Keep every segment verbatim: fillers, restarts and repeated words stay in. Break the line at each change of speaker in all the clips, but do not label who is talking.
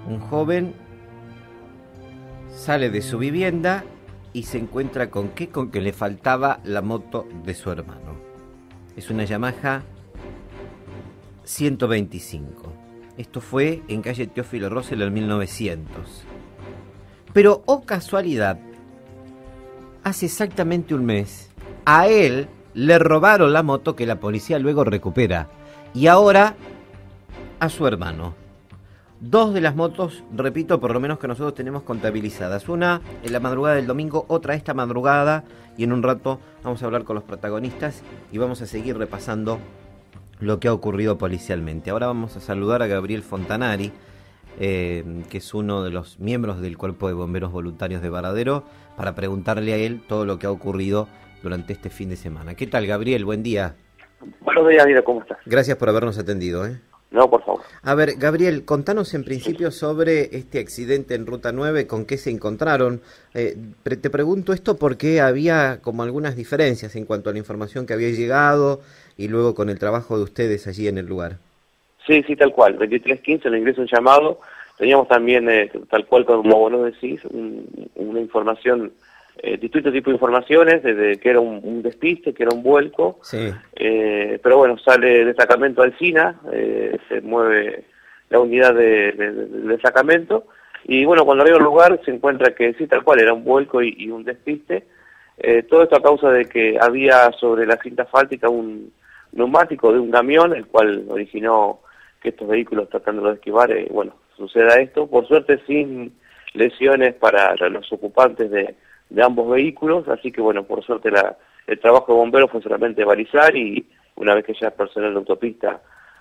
Un joven sale de su vivienda y se encuentra con qué, con que le faltaba la moto de su hermano. Es una Yamaha ciento veinticinco. Esto fue en calle Teófilo Rosell en mil novecientos. Pero, oh casualidad, hace exactamente un mes, a él le robaron la moto que la policía luego recupera. Y ahora, a su hermano. Dos de las motos, repito, por lo menos que nosotros tenemos contabilizadas. Una en la madrugada del domingo, otra esta madrugada. Y en un rato vamos a hablar con los protagonistas y vamos a seguir repasando lo que ha ocurrido policialmente. Ahora vamos a saludar a Gabriel Fontanari, eh, que es uno de los miembros del Cuerpo de Bomberos Voluntarios de Varadero, para preguntarle a él todo lo que ha ocurrido durante este fin de semana. ¿Qué tal, Gabriel? Buen día.
Buenos días, Dida, ¿cómo estás?
Gracias por habernos atendido, ¿eh?
No, por favor.
A ver, Gabriel, contanos en principio sobre este accidente en Ruta nueve, con qué se encontraron. Eh, pre- te pregunto esto porque había como algunas diferencias en cuanto a la información que había llegado y luego con el trabajo de ustedes allí en el lugar.
Sí, sí, tal cual. veintitrés quince, le ingreso un llamado. Teníamos también, eh, tal cual como vos nos decís, un, una información, eh, distintos tipos de informaciones, desde que era un, un despiste, que era un vuelco.
Sí.
Eh, pero bueno, sale destacamento Alsina, eh, se mueve la unidad de, de, de, del destacamento. Y bueno, cuando arriba al lugar se encuentra que sí, tal cual, era un vuelco y, y un despiste. Eh, todo esto a causa de que había sobre la cinta asfáltica un neumático de un camión, el cual originó que estos vehículos, tratando de esquivar, eh, bueno, suceda esto. Por suerte sin lesiones para los ocupantes de, de ambos vehículos, así que bueno, por suerte la, el trabajo de bomberos fue solamente balizar, y una vez que ya el personal de autopista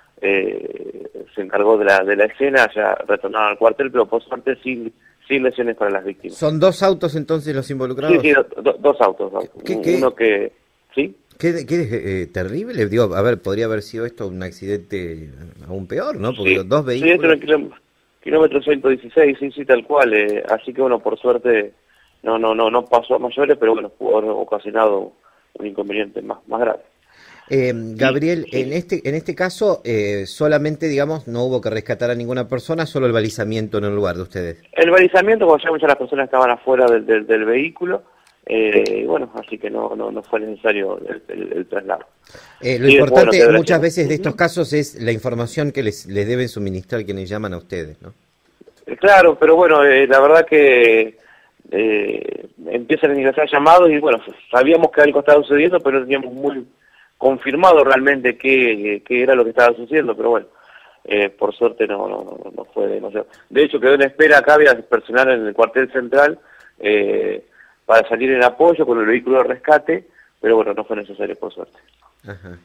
eh, se encargó de la, de la escena, ya retornaron al cuartel, pero por suerte sin sin lesiones para las víctimas.
¿Son dos autos entonces los involucrados?
Sí, sí, do, do, dos autos. Dos.
¿Qué, qué?
Uno que... ¿Sí?
Qué, qué eh, terrible, digo, a ver, podría haber sido esto un accidente aún peor, ¿no? Porque
Sí,
los dos vehículos...
Sí, esto era el kilómetro, kilómetro ciento dieciséis, sí, sí, tal cual. Eh, así que bueno, por suerte no no no no pasó a mayores, pero bueno, pudo haber ocasionado un inconveniente más, más grave.
Eh, Gabriel,
sí.
en este en este caso eh, solamente, digamos, no hubo que rescatar a ninguna persona, solo el balizamiento en el lugar de ustedes.
El balizamiento, cuando ya muchas las personas estaban afuera del, del, del vehículo, eh, bueno, así que no no no fue necesario el, el, el traslado.
Eh, lo
Sí,
importante
bueno,
muchas veces de estos casos es la información que les, les deben suministrar quienes llaman a ustedes, ¿no?
Claro, pero bueno, eh, la verdad que eh, empiezan a ingresar llamados y bueno, sabíamos que algo estaba sucediendo, pero no teníamos muy confirmado realmente qué, qué era lo que estaba sucediendo, pero bueno, eh, por suerte no, no, no fue demasiado. De hecho, quedó en espera acá, había personal en el cuartel central eh, para salir en apoyo con el vehículo de rescate, pero bueno, no fue necesario, por suerte.
Ajá.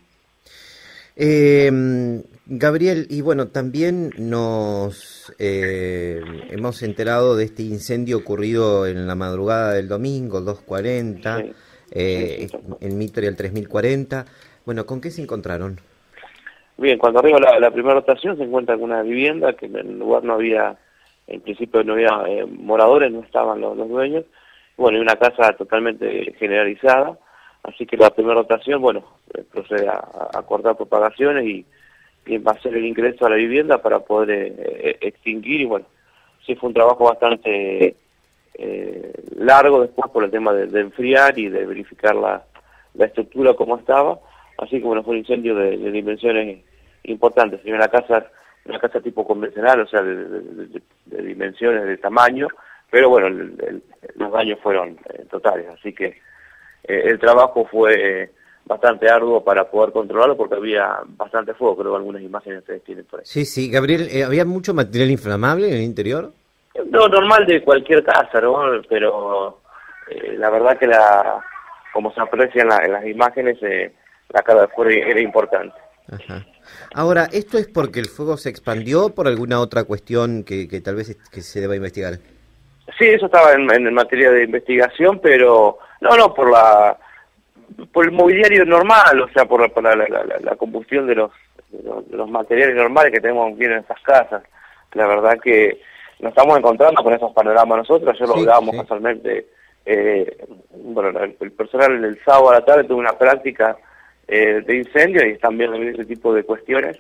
Eh, Gabriel, y bueno, también nos eh, hemos enterado de este incendio ocurrido en la madrugada del domingo, dos cuarenta,
Sí.
eh,
Sí, sí, sí.
en Mitre al tres mil cuarenta. Bueno, ¿con qué se encontraron?
Bien, cuando arriba la, la primera rotación se encuentra en una vivienda que en el lugar no había, en principio no había eh, moradores, no estaban los, los dueños, bueno, y una casa totalmente generalizada, así que la primera rotación, bueno, eh, procede a, a cortar propagaciones y, y va a hacer el ingreso a la vivienda para poder eh, eh, extinguir, y bueno, sí fue un trabajo bastante eh, largo después por el tema de, de enfriar y de verificar la, la estructura como estaba. Así que bueno, fue un incendio de, de dimensiones importantes. Si una casa, una casa tipo convencional, o sea, de, de, de, de dimensiones, de tamaño, pero bueno, el, el, los daños fueron eh, totales. Así que eh, el trabajo fue eh, bastante arduo para poder controlarlo porque había bastante fuego. Creo que algunas imágenes ustedes tienen por ahí.
Sí, sí, Gabriel, eh, ¿había mucho material inflamable en el interior?
No, normal de cualquier casa, ¿no? Pero eh, la verdad que la, como se aprecia en, la, en las imágenes, eh, la carga de fuego era importante.
Ajá. Ahora, ¿esto es porque el fuego se expandió o por alguna otra cuestión que, que tal vez es, que se deba investigar?
Sí, eso estaba en, en materia de investigación, pero no, no, por la por el mobiliario normal, o sea, por la, por la, la, la, la combustión de los, de los de los materiales normales que tenemos aquí en estas casas. La verdad que nos estamos encontrando con esos panoramas nosotros. Ayer lo
Sí,
hablábamos
sí.
casualmente. Eh, bueno, el, el personal el sábado a la tarde tuvo una práctica eh, de incendio y están viendo ese tipo de cuestiones.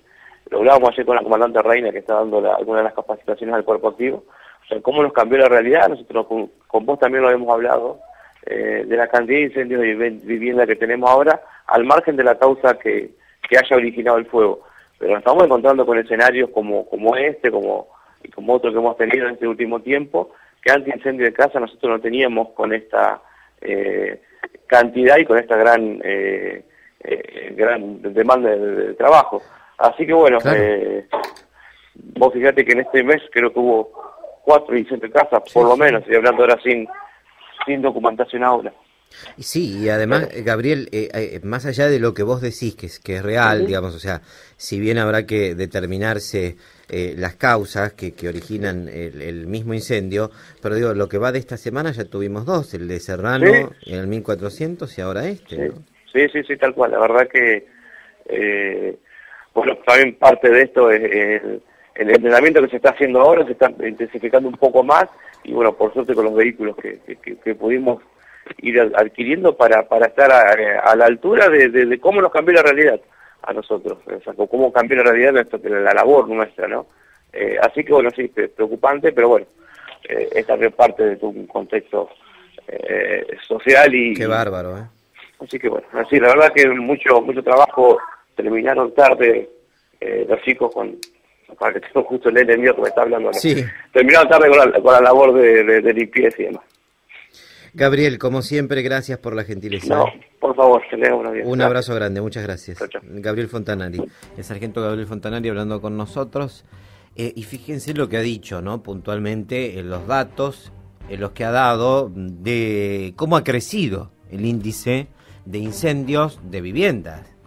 lo hablábamos ayer con la comandante Reina, que está dando la, algunas de las capacitaciones al cuerpo activo, o sea, cómo nos cambió la realidad. Nosotros con, con vos también lo habíamos hablado, eh, de la cantidad de incendios de vivienda que tenemos ahora, al margen de la causa que, que haya originado el fuego. Pero nos estamos encontrando con escenarios como, como este, como, y como otro que hemos tenido en este último tiempo, que anti-incendio de casa nosotros no teníamos con esta eh, cantidad y con esta gran, eh, eh, gran demanda de, de trabajo. Así que bueno, claro. eh, vos fíjate que en este mes creo que hubo cuatro incendios de casa, por sí, lo sí. menos, y hablando ahora sin, sin documentación ahora.
Sí, y además, Gabriel, eh, eh, más allá de lo que vos decís, que es, que es real, uh-huh. digamos, o sea, si bien habrá que determinarse eh, las causas que, que originan el, el mismo incendio, pero digo, lo que va de esta semana ya tuvimos dos, el de Serrano, sí. en el mil cuatrocientos y ahora este,
sí.
¿no?
Sí, sí, sí, tal cual, la verdad que, eh, bueno, también parte de esto es el, el entrenamiento que se está haciendo ahora, se está intensificando un poco más, y bueno, por suerte con los vehículos que, que, que pudimos ir adquiriendo para, para estar a, a la altura de, de, de cómo nos cambió la realidad a nosotros, o sea, cómo cambió la realidad nuestra, la labor nuestra, ¿no? Eh, así que bueno, sí, preocupante, pero bueno, eh, esta es parte de un contexto eh, social y...
Qué bárbaro, ¿eh?
Así que bueno, así la verdad que mucho mucho trabajo, terminaron tarde eh, los chicos con... para que tengo justo el nene mío que me está hablando, ¿no?
Sí.
Terminaron tarde con la, con la labor de, de, de limpieza y demás.
Gabriel, como siempre, gracias por la gentileza.
No, por favor, que le una bien.
Un abrazo grande, muchas gracias.
Chau, chau.
Gabriel Fontanari, el sargento Gabriel Fontanari hablando con nosotros. Eh, y fíjense lo que ha dicho, ¿no? Puntualmente, en los datos, en los que ha dado de cómo ha crecido el índice de incendios de viviendas.